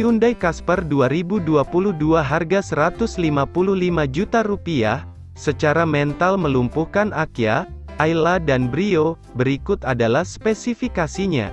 Hyundai Casper 2022 harga Rp155 juta, secara mental melumpuhkan Akia, Ayla dan Brio. Berikut adalah spesifikasinya.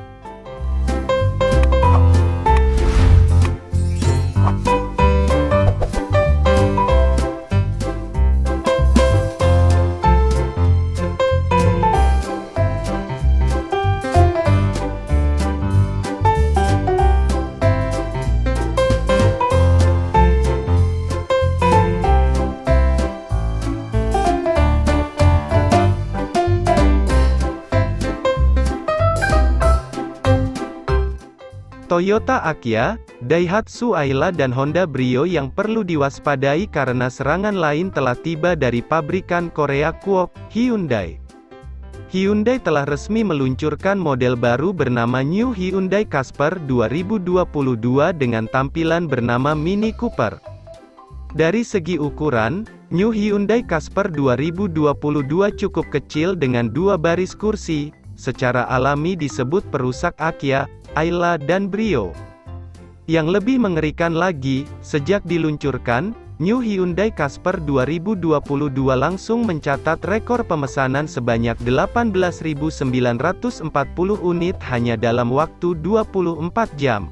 Toyota Akia, Daihatsu Ayla dan Honda Brio yang perlu diwaspadai karena serangan lain telah tiba dari pabrikan Korea Kuok, Hyundai. Hyundai telah resmi meluncurkan model baru bernama New Hyundai Casper 2022 dengan tampilan bernama Mini Cooper. Dari segi ukuran, New Hyundai Casper 2022 cukup kecil dengan 2 baris kursi, secara alami disebut perusak Akia, Ayla dan Brio. Yang lebih mengerikan lagi, sejak diluncurkan, New Hyundai Casper 2022 langsung mencatat rekor pemesanan sebanyak 18.940 unit hanya dalam waktu 24 jam.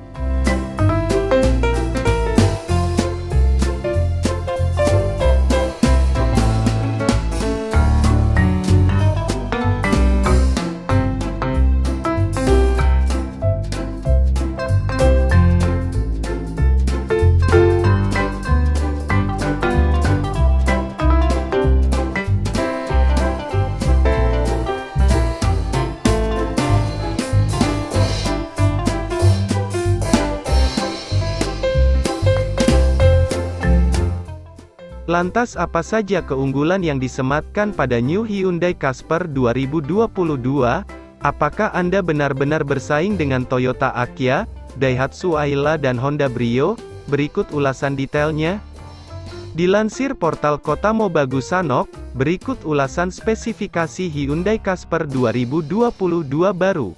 Lantas apa saja keunggulan yang disematkan pada New Hyundai Casper 2022? Apakah Anda benar-benar bersaing dengan Toyota Akia, Daihatsu Ayla dan Honda Brio? Berikut ulasan detailnya. Dilansir portal Kotamo Bagusanok, berikut ulasan spesifikasi Hyundai Casper 2022 baru.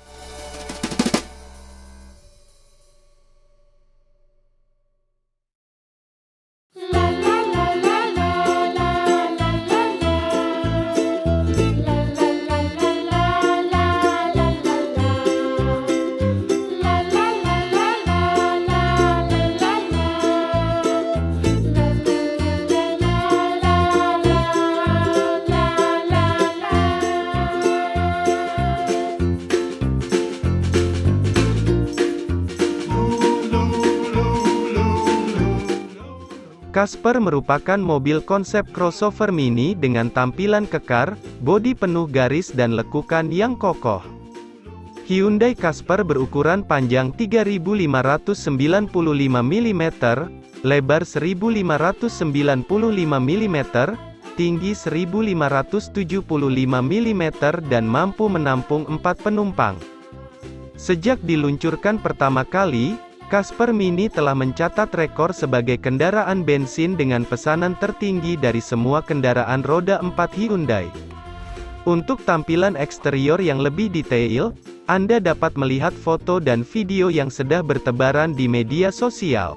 Casper merupakan mobil konsep crossover mini dengan tampilan kekar, bodi penuh garis dan lekukan yang kokoh. Hyundai Casper berukuran panjang 3.595 mm, lebar 1.595 mm, tinggi 1.575 mm dan mampu menampung 4 penumpang. Sejak diluncurkan pertama kali, Casper Mini telah mencatat rekor sebagai kendaraan bensin dengan pesanan tertinggi dari semua kendaraan roda 4 Hyundai. Untuk tampilan eksterior yang lebih detail, Anda dapat melihat foto dan video yang sudah bertebaran di media sosial.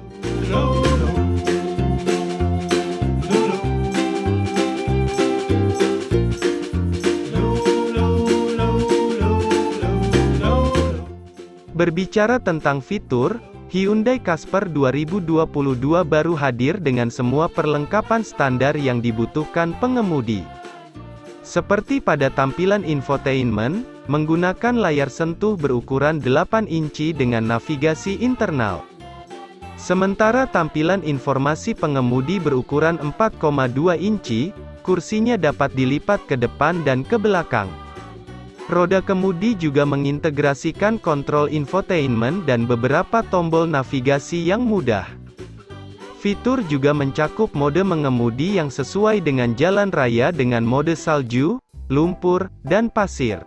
Berbicara tentang fitur, Hyundai Casper 2022 baru hadir dengan semua perlengkapan standar yang dibutuhkan pengemudi. Seperti pada tampilan infotainment, menggunakan layar sentuh berukuran 8 inci dengan navigasi internal. Sementara tampilan informasi pengemudi berukuran 4,2 inci, kursinya dapat dilipat ke depan dan ke belakang. Roda kemudi juga mengintegrasikan kontrol infotainment dan beberapa tombol navigasi yang mudah. Fitur juga mencakup mode mengemudi yang sesuai dengan jalan raya dengan mode salju, lumpur, dan pasir.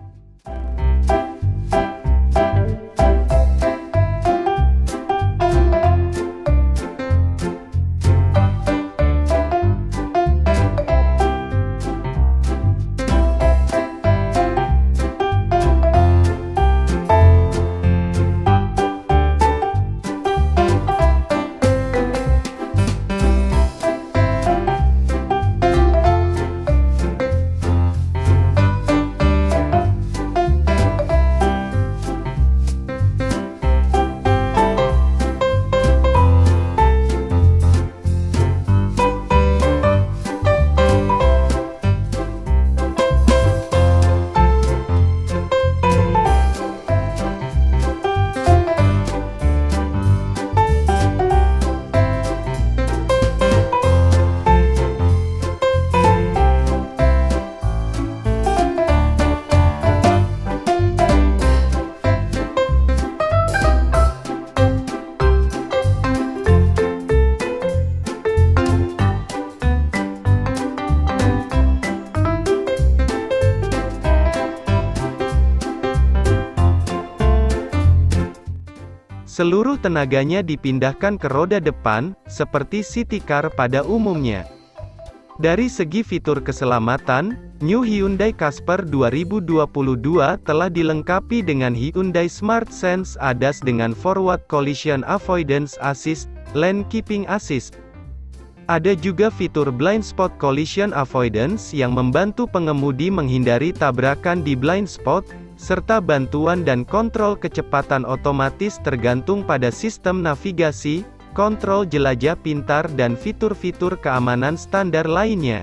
Seluruh tenaganya dipindahkan ke roda depan, seperti city car pada umumnya. Dari segi fitur keselamatan, New Hyundai Casper 2022 telah dilengkapi dengan Hyundai Smart Sense ADAS dengan Forward Collision Avoidance Assist, Lane Keeping Assist. Ada juga fitur Blind Spot Collision Avoidance yang membantu pengemudi menghindari tabrakan di blind spot, serta bantuan dan kontrol kecepatan otomatis tergantung pada sistem navigasi, kontrol jelajah pintar dan fitur-fitur keamanan standar lainnya.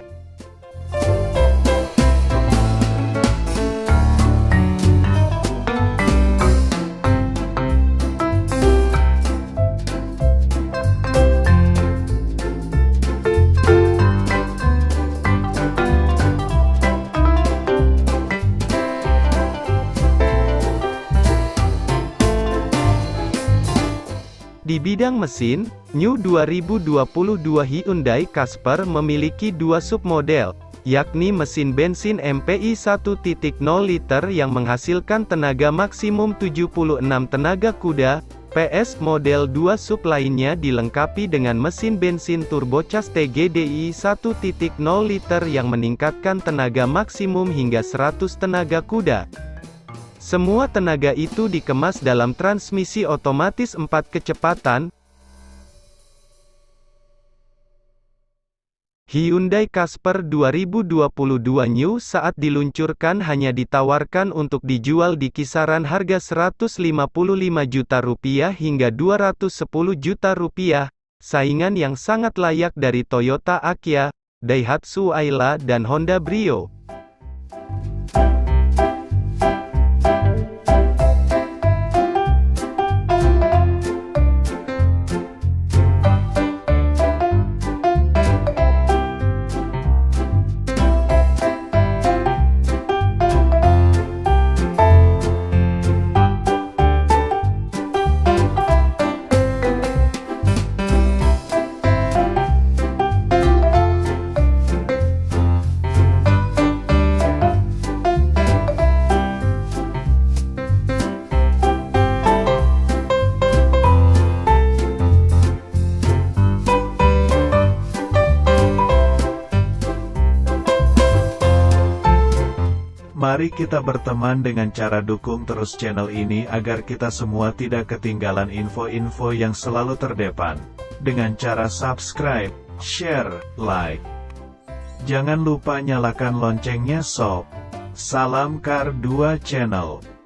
Di bidang mesin, New 2022 Hyundai Casper memiliki dua submodel, yakni mesin bensin MPI 1.0 liter yang menghasilkan tenaga maksimum 76 tenaga kuda, PS. Model 2 sub lainnya dilengkapi dengan mesin bensin turbocharged TGDI 1.0 liter yang meningkatkan tenaga maksimum hingga 100 tenaga kuda. Semua tenaga itu dikemas dalam transmisi otomatis 4 kecepatan. Hyundai Casper 2022 New saat diluncurkan hanya ditawarkan untuk dijual di kisaran harga Rp155 juta hingga Rp210 juta, saingan yang sangat layak dari Toyota Aquia, Daihatsu Ayla dan Honda Brio. Mari kita berteman dengan cara dukung terus channel ini agar kita semua tidak ketinggalan info-info yang selalu terdepan. Dengan cara subscribe, share, like. Jangan lupa nyalakan loncengnya sob. Salam Car 2 Channel.